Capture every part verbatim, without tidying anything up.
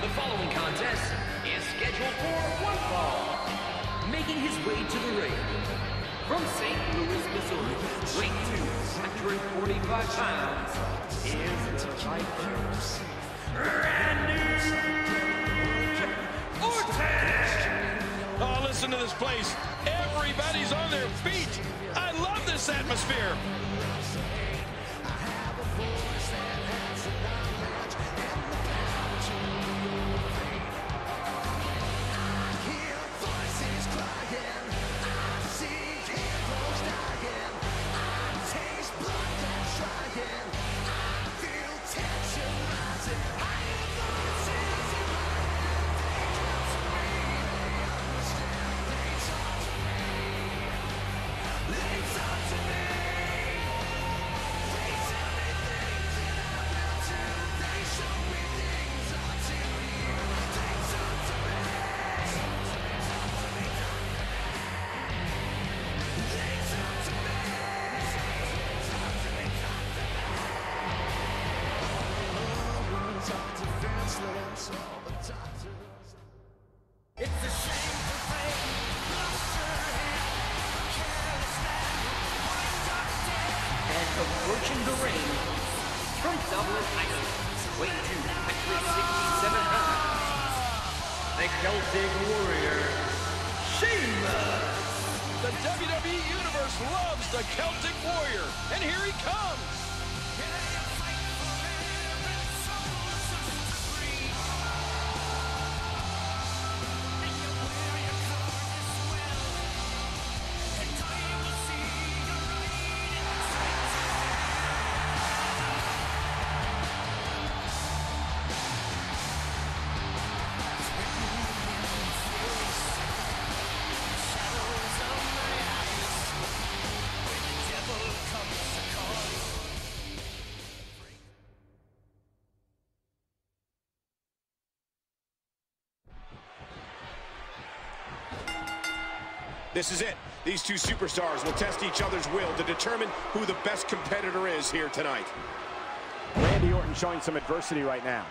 The following contest is scheduled for one fall. Making his way to the ring from Saint Louis, Missouri, weight two hundred forty-five pounds, is the Vikings, Randy Orton! Oh, listen to this place. Everybody's on their feet. I love this atmosphere. Approaching the ring from Dublin, Ireland, weight two hundred sixty-seven pounds, the Celtic Warrior, Sheamus. The W W E Universe loves the Celtic Warrior, and here he comes. This is it. These two superstars will test each other's will to determine who the best competitor is here tonight. Randy Orton showing some adversity right now.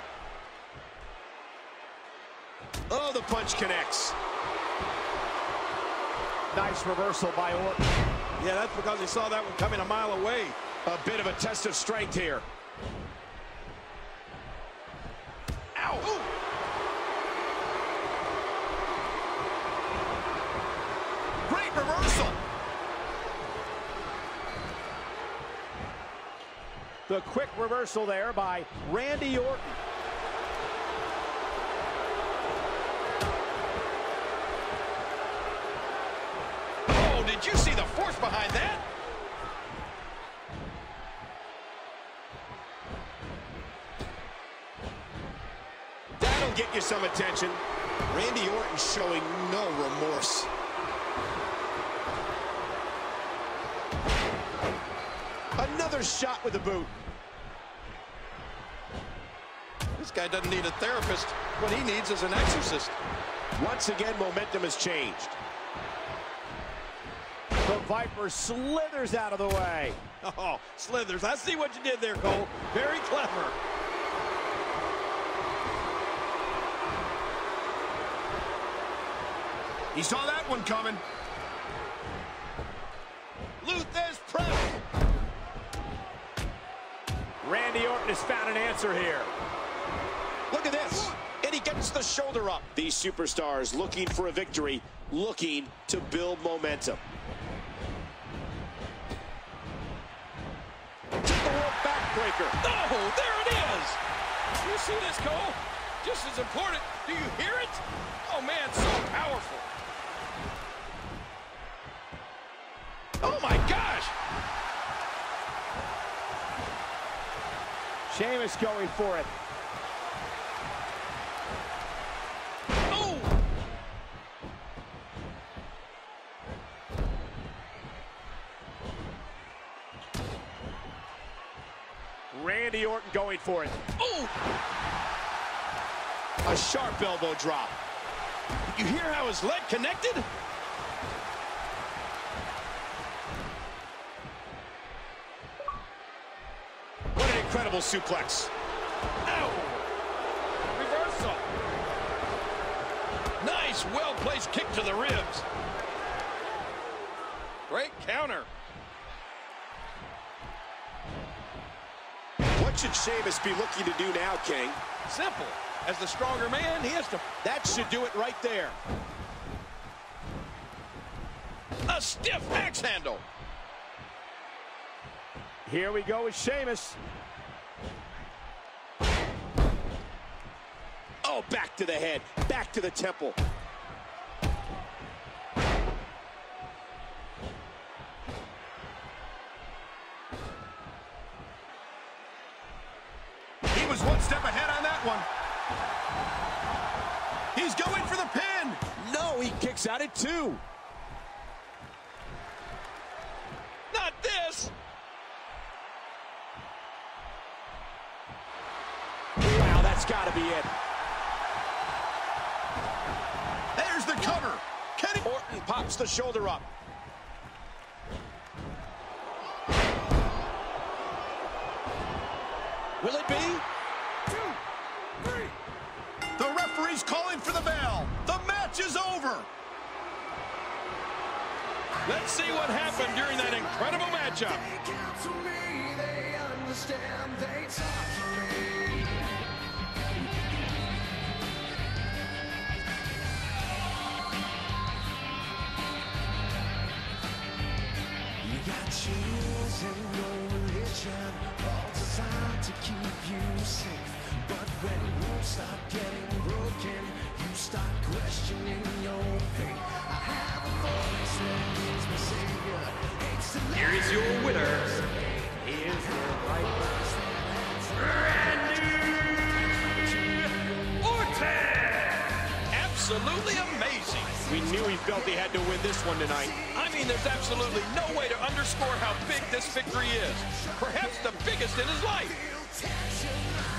Oh, the punch connects. Nice reversal by Orton. Yeah, that's because he saw that one coming a mile away. A bit of a test of strength here. Ow! Ooh. Great reversal. The quick reversal there by Randy Orton. Oh, did you see the force behind that? That'll get you some attention. Randy Orton showing no remorse. Another shot with the boot. This guy doesn't need a therapist. What he needs is an exorcist. Once again, momentum has changed. The Viper slithers out of the way. Oh, Slithers, I see what you did there, Cole. Very clever. He saw that one coming. Luther's press. Randy Orton has found an answer here. Look at this. And he gets the shoulder up. These superstars looking for a victory, looking to build momentum. Took the world backbreaker. Oh, there it is. You see this, Cole? Just as important. Do you hear it? Oh, man, so powerful. Oh, my gosh. Sheamus going for it. Oh! Randy Orton going for it. Oh! A sharp elbow drop. You hear how his leg connected? What an incredible suplex. Ow! Reversal. Nice, well-placed kick to the ribs. Great counter. What should Sheamus be looking to do now, King? Simple. As the stronger man, he has to... That should do it right there. A stiff axe handle. Here we go with Sheamus. Oh, back to the head, back to the temple. He was one step ahead on that one. He's going for the pin. No, he kicks out at two. Not this. Wow, that's got to be it. There's the cover. Can he... Orton pops the shoulder up. Will it be? Two, three. The referee's calling for the bell. The match is over. Let's see what happened during that incredible matchup. They count to me, they understand, they talk to me. You got chills and no religion, all designed to keep you safe. But when rules start getting broken, you start questioning your faith. I have a voice that is my savior. Hates to Here is your winner. He is the right Randy Orton. Absolutely amazing. We knew he felt he had to win this one tonight. I mean, there's absolutely no way to underscore how big this victory is. Perhaps the biggest in his life. Tension.